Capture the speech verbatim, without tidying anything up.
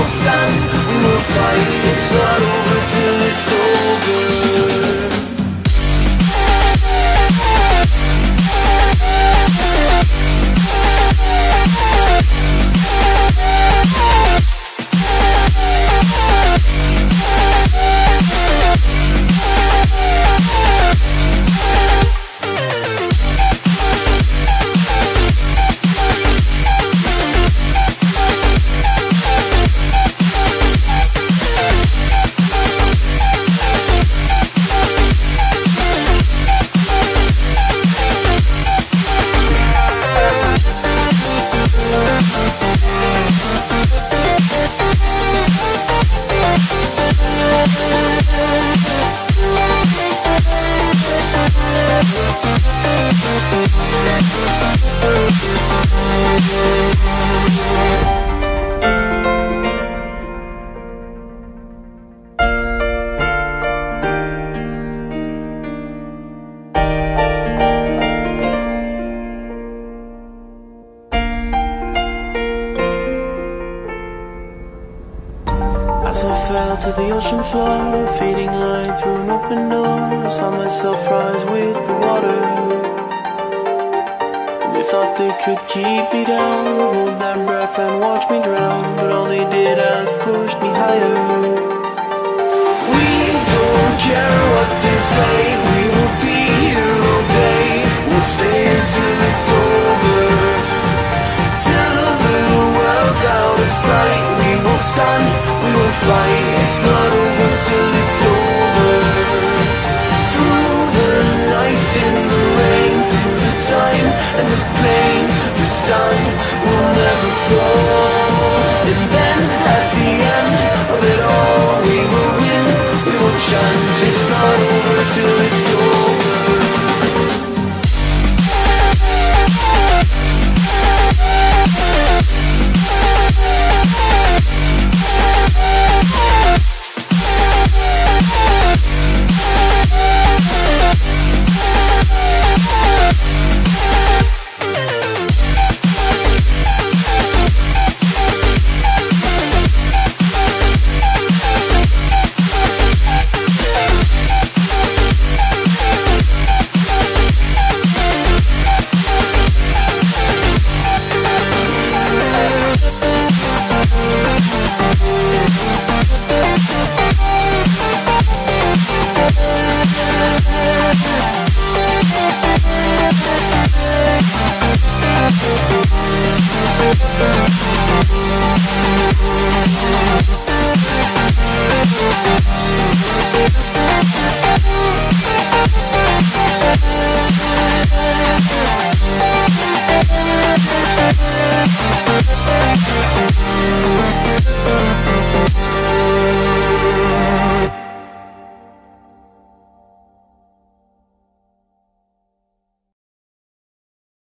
will stand, we will fight. It's not over till it's over. As I fell to the ocean floor, fading light through an open door, saw myself rise with the water. They thought they could keep me down, hold their breath and watch me drown, but all they did was push me higher. We don't care what they say, we will be here all day. We'll stay until it's over, till the world's out of sight. We will stand, we will fight. It's not over till it's over. Through the nights in the rain, through the time and the pain, we stand.